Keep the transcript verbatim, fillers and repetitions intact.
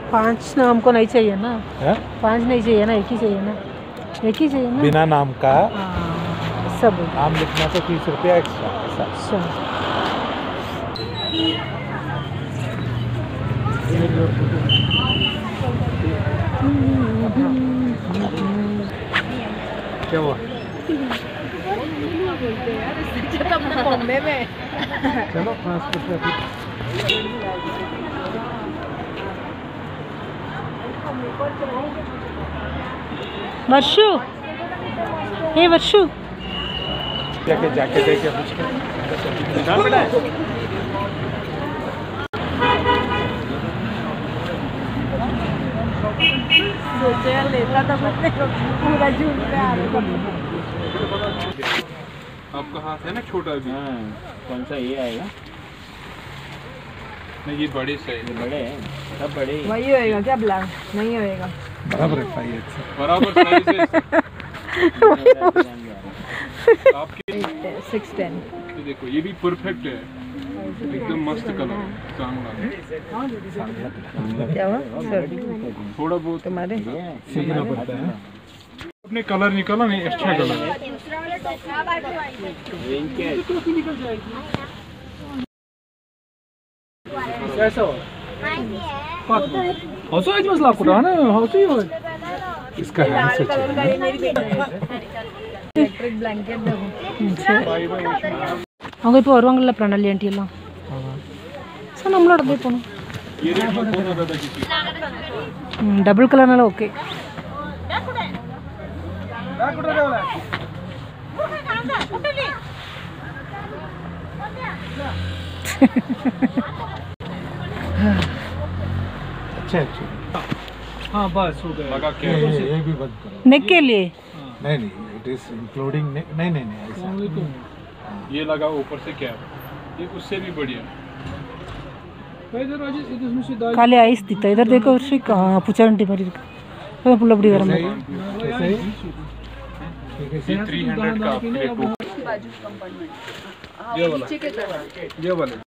पाँच ना हमको नहीं चाहिए ना। है? पाँच नहीं चाहिए ना, एक ही चाहिए ना। एक ही चाहिए ना। बिना नाम का हाँ, सब नाम लिखना तो तीस रुपया एक्स्ट्रा। अच्छा। क्या हुआ? बॉम्बे में चलो पाँच रुपया। वर्षु, हे वर्षु, जाके जाके देखे पूछ के सोचे लेता था पूरा झूठ पे आ रहा। आपका हाथ है ना छोटा भी। हाँ, कौन सा ये आएगा? नहीं ये बड़े सही ये बड़े हैं, सब बड़े ही। वही होएगा क्या? ब्लैक नहीं होएगा। बराबर है भाई। बराबर साइज है। आपके सिक्स टेन। ये देखो ये भी परफेक्ट है, एकदम मस्त कलर चांगला। क्या हुआ सर? थोड़ा बहुत तुम्हारे सीखना पड़ता है। अपने कलर निकाला नहीं, अच्छा कलर है। इसका हैंड से इलेक्ट्रिक ब्लैंकेट देखो। அவங்க இப்போ வருவாங்கல்ல பிரணாலி ஆண்டி எல்லாம். சார் நம்மளோட அதே போகணும். டபுள் கலர்னால ஓகே. अच्छा अच्छा। हाँ बस हो गया। लगा क्या? ये ये भी बंद करो। नेक के लिए नहीं नहीं, इट इज इंक्लूडिंग नहीं नहीं नहीं ऐसा। ये लगा ऊपर से क्या, ये उससे भी बढ़िया। ಖಾಲಿ ಐಸ್ ದಿತ್ತ ಇದರ देखो ವರ್ಷಿ ಪುಚಾಂಟಿ ಮರಿ ಫುಲ್ ಬಡಿ ಗರಂ ऐसे ही ये थ्री हंड्रेड का आपके लिए टू। ये वाला ये वाला